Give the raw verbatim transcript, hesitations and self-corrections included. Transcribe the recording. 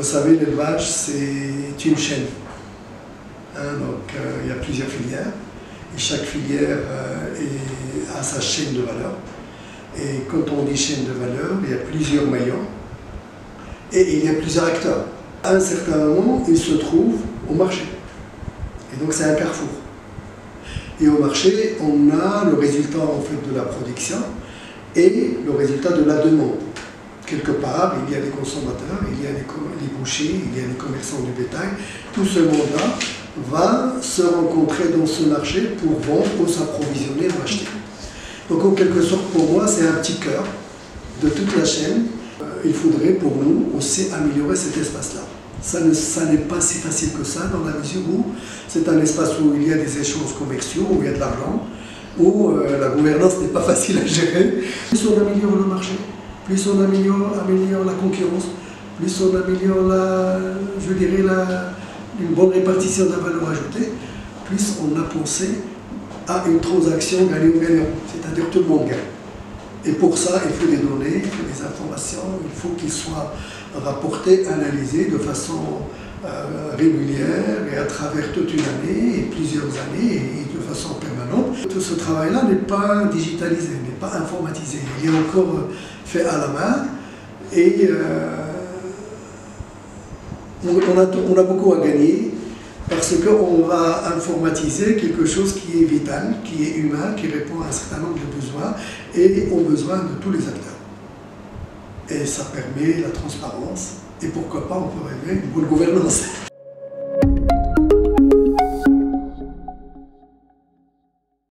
savez, l'élevage, c'est une chaîne. Hein, donc, euh, il y a plusieurs filières. Et chaque filière euh, est, a sa chaîne de valeur. Et quand on dit chaîne de valeur, il y a plusieurs maillons. Et il y a plusieurs acteurs. À un certain moment, ils se trouvent au marché. Et donc, c'est un carrefour. Et au marché, on a le résultat en fait, de la production et le résultat de la demande. Quelque part, il y a des consommateurs, il y a les, les bouchers, il y a les commerçants du bétail. Tout ce monde-là va se rencontrer dans ce marché pour vendre ou s'approvisionner ou acheter. Donc en quelque sorte, pour moi, c'est un petit cœur de toute la chaîne. Euh, il faudrait pour nous aussi améliorer cet espace-là. Ça n'est pas si facile que ça, dans la mesure où c'est un espace où il y a des échanges commerciaux, où il y a de l'argent, où euh, la gouvernance n'est pas facile à gérer. Plus on améliore le marché, plus on améliore, améliore la concurrence, plus on améliore la, je dirais la, une bonne répartition de la valeur ajoutée, plus on a pensé à une transaction gagnant-gagnant, c'est-à-dire tout le monde gagne. Et pour ça, il faut des données, il faut des informations, il faut qu'ils soient rapportés, analysés de façon euh, régulière et à travers toute une année et plusieurs années et de façon permanente. Tout ce travail-là n'est pas digitalisé, n'est pas informatisé. Il est encore fait à la main et euh, on, on, a, on a beaucoup à gagner parce qu'on va informatiser quelque chose qui est vital, qui est humain, qui répond à un certain nombre de besoins et aux besoins de tous les acteurs. Et ça permet la transparence et pourquoi pas on peut rêver une bonne gouvernance.